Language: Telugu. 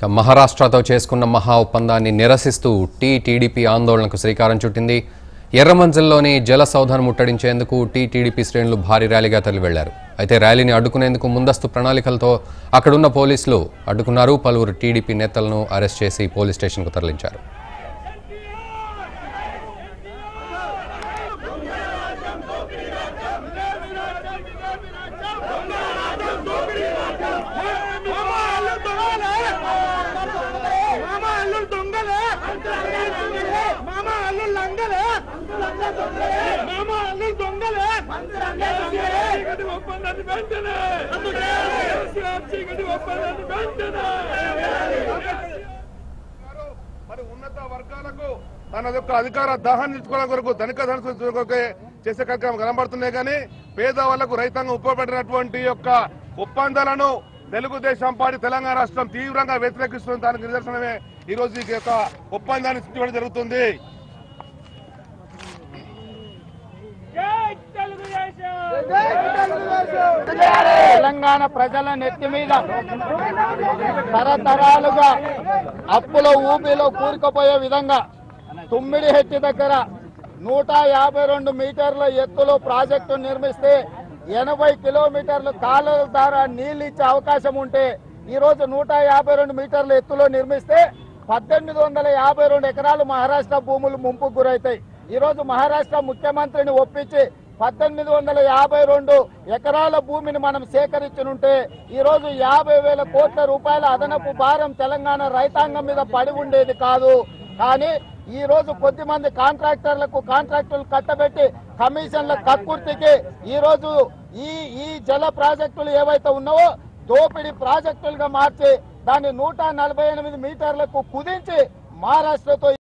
మహారాష్ట్రతో చేసుకున్న మహా ఒప్పందాన్ని నిరసిస్తూ టీడీపీ ఆందోళనకు శ్రీకారం చుట్టింది. ఎర్రమంజిల్లోని జల సౌధాన్ని ముట్టడించేందుకు టీడీపీ శ్రేణులు భారీ ర్యాలీగా తరలి వెళ్లారు. అయితే ర్యాలీని అడ్డుకునేందుకు ముందస్తు ప్రణాళికలతో అక్కడున్న పోలీసులు అడ్డుకున్నారు. పలువురు టీడీపీ నేతలను అరెస్ట్ చేసి పోలీస్ స్టేషన్కు తరలించారు. మరి ఉన్నత వర్గాలకు తన యొక్క అధికార దాహాన్ని నిలుచుకోవడం కొరకు ధనిక చేసే కార్యక్రమం కనబడుతున్నాయి. కానీ పేదవాళ్లకు రైతాంగం ఉపయోగపడినటువంటి యొక్క ఒప్పందాలను తెలుగుదేశం పార్టీ తెలంగాణ రాష్ట్రం తీవ్రంగా వ్యతిరేకిస్తుంది. దానికి నిదర్శనమే ఈ రోజు ఈ యొక్క ఒప్పందాన్ని సృష్టించడం జరుగుతుంది. తెలంగాణ ప్రజల నెత్తి మీద తరతరాలుగా అప్పుల ఊపిలో కూరుకుపోయే విధంగా తుమ్మిడిహెట్టి దగ్గర 152 మీటర్ల ఎత్తులో ప్రాజెక్టు నిర్మిస్తే 80 కిలోమీటర్లు కాలువల ద్వారా నీళ్లు ఇచ్చే అవకాశం ఉంటే ఈ రోజు 152 మీటర్ల ఎత్తులో నిర్మిస్తే 1852 ఎకరాలు మహారాష్ట్ర భూములు ముంపుకు గురవుతాయి. ఈ రోజు మహారాష్ట్ర ముఖ్యమంత్రిని ఒప్పించి 1852 ఎకరాల భూమిని మనం సేకరించనుంటే ఈ రోజు 50,000 కోట్ల రూపాయల అదనపు భారం తెలంగాణ రైతాంగం మీద పడి ఉండేది కాదు. కానీ ఈ రోజు కొద్దిమంది కాంట్రాక్టర్లు కట్టబెట్టి కమిషన్ల కక్కుర్తికి ఈ రోజు ఈ జల ప్రాజెక్టులు ఏవైతే ఉన్నావో దోపిడీ ప్రాజెక్టులుగా మార్చి దాన్ని 148 మీటర్లకు కుదించి మహారాష్ట్రతో